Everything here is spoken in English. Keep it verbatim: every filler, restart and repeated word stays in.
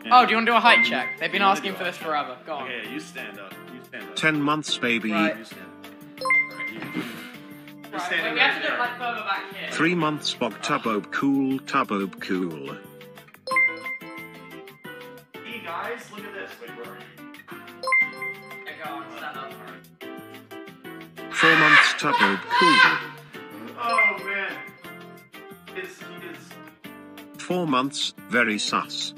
Oh, do you want to do a height check? They've been asking for this forever. Go on. Okay, you stand up. You stand up. Ten months, baby. Right. You stand up. Right, standing wait, we right have to do it there. like further back here. Three months, Bog Tubbo cool, Tubbo cool. Hey guys, look at this. Wait, where are you? Okay, go on, stand up. Four months, Tubbo cool. Oh man. He is, he is. Four months, very sus.